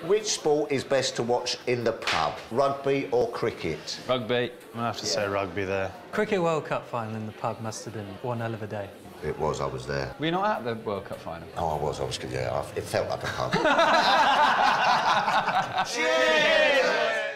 Which sport is best to watch in the pub, rugby or cricket? Rugby. I'm gonna have to say rugby there. Cricket World Cup final in the pub must have been one hell of a day. It was, I was there. Were you not at the World Cup final? Oh, I was, yeah, it felt like a pub. Cheers!